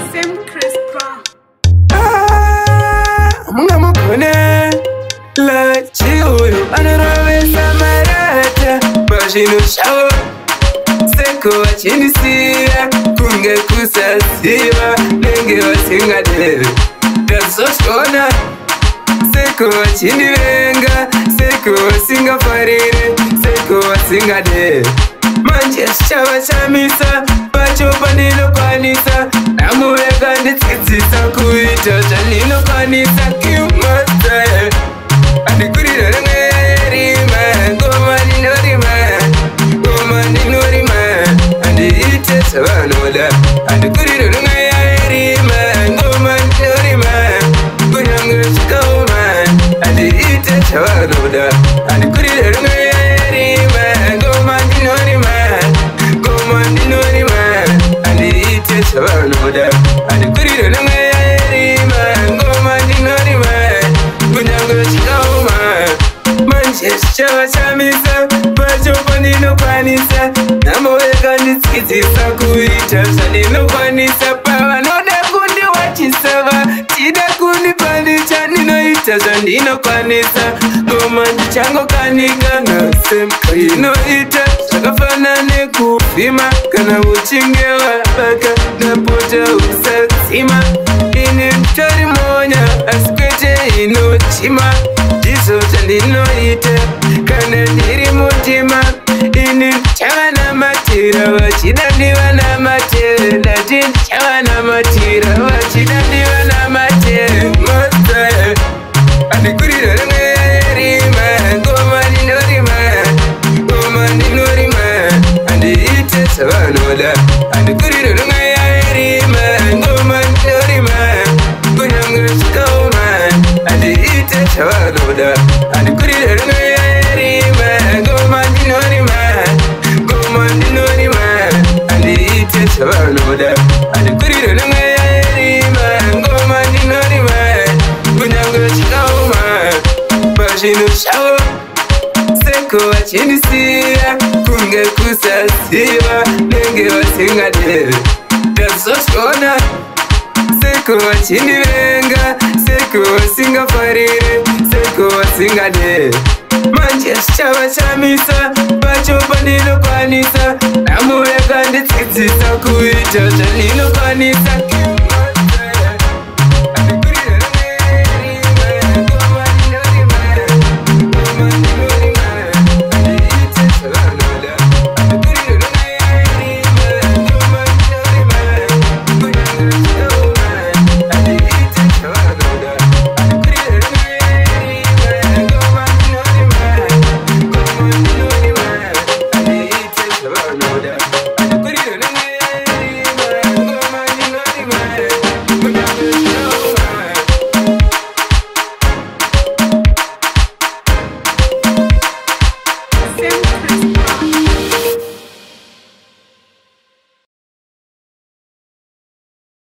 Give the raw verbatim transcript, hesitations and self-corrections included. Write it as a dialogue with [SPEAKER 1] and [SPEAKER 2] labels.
[SPEAKER 1] Same Chris Brown.
[SPEAKER 2] Ah, munga mukone la chiuyu anorovesa marata pazvinhu zvavo seko vachinisiya kunge kusaziva nenge vasingadevi ndazozvona seko vachindivenga seko vasingafarire seko vasingadevi manje zvichava chamisa pacho pandinokwanisa namuveka ndidzidzisa kuita zvandinokwanisa kimasta andikurira rimwe yarima ngoma ndinorima ngoma ndinorima andiite zvavanoda andikurira rimwe yarima ngoma ndinorima kunyange zvikaoma andiite zvavanoda andikurira rimwe yarima ngoma ndinorima ngoma ndinorima andiite zvavanoda andikurira rimwe yarima ngoma ndinorima kunyange zvikaoma manje zvichava chamisa pacho pandinokwanisa namoveka ndidzidzisa kuita zvandinokwanisa pavanoda kundiwachisa vachida kundipa ndichandinoita zvandinokwanisa ngoma ndichangokanika naseminoita zvakafanana nekuvhima kana uchinge wabaka ndapota usadzima ini nditori monya asi kwete inochima ndizvo zvandinoita kana ndiri mutima ini ndichavanamatira vachida ndivanamatira ndati ndichavanamamatira vachida ndivanamatira masa andikurira rimwe yarima ngoma ndinorima ngoma ndinorima andiite zvavanoda andikurira rimwe yarima ngoma ndinorima kunyange zvikaoma andiite zvavanoda andikurira rimwe yarima ngoma ndinorima ngoma ndinorima andiite zvavanoda andikurira rimwe yarima ngoma ndinorima kunyange zvikaoma pazvinhu zvavo seko vachinisiya kunge kusaziva nenge vasingadevi ndazozvona seko vachindivenga seko vasingafarire seko vasingadevi manje zvichava chamisa pacho pandinokwanisa namuveka ndidzidzisa kuita zvandinokwanisa